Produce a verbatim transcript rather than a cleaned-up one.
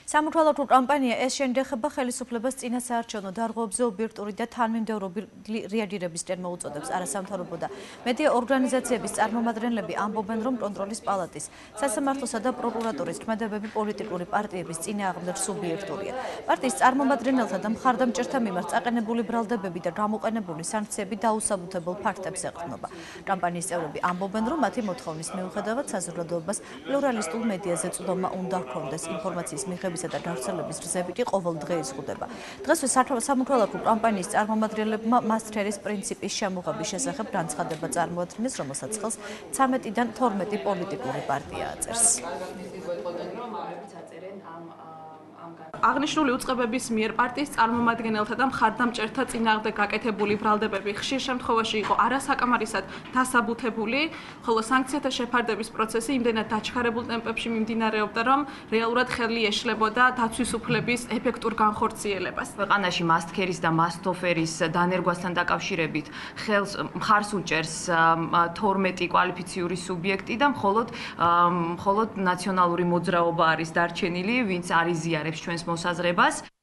სამოქალაქო კამპანია ეს შეეხება ხელისუფლებას წინასაარჩევნო დარღვევებზე ობიექტური და თანმიმდევრობილი რეაგირების წინ მოუწოდებს არასამთავრობო და მედია ორგანიზაციების წარმომადგენლები ამბობენ, რომ კონტროლის პალატის, სასამართლოსა და პროკურატურის ქმედებები პოლიტიკური პარტიების წინააღმდეგ სუბიექტურია. პარტიის წარმომადგენელთა და მხარდამჭერთა მიმართ წაყენებული ბრალდებები და გამოყენებული სანქციები დაუსაბუთებელ ფაქტებს ეყრდნობა. კამპანიის წევრები ამბობენ, რომ მათი მოთხოვნის მიუხედავად საზოგადოებას პლურალისტულ მედიაზე წვდომა უნდა ჰქონდეს. ინფორმაციის მიღებისა და გავრცელების გზები კი ყოველ დღე იზღუდება. დღესვე სამოქალაქო კამპანიის წარმომადგენლებმა მასტრის პრინციპის შემოღების შესახებ განცხადება წარმოადგინეს, რომელსაც ხელს ცამეტიდან თორმეტი პოლიტიკური პარტია აწერს. აღნიშნული უწყებების მიერ პარტიის წარმომადგენელთა და მხარდამჭერთა წინააღმდეგ გაკეთებული ბრალდებები ხშირ შემთხვევაში იყო არასაკმარისად დასაბუთებული, ხოლო სანქციათა შეფარდების პროცესი იმდენად დაჩქარებულ ტემპებში მიმდინარეობდა, რომ რეალურად ხელი ეშლებოდა დაცვის უფლების ეფექტურ განხორციელებას. ქვეყანაში მასტქერის და მასტოფერის დანერგვასთან დაკავშირებით ხელს მხარს უჭერს თორმეტი კვალიფიციური სუბიექტი და მხოლოდ მხოლოდ ნაციონალური მოძრაობა არის დარჩენილი, ვინც არ იზიარებს ჩვენს მოსაზრებას.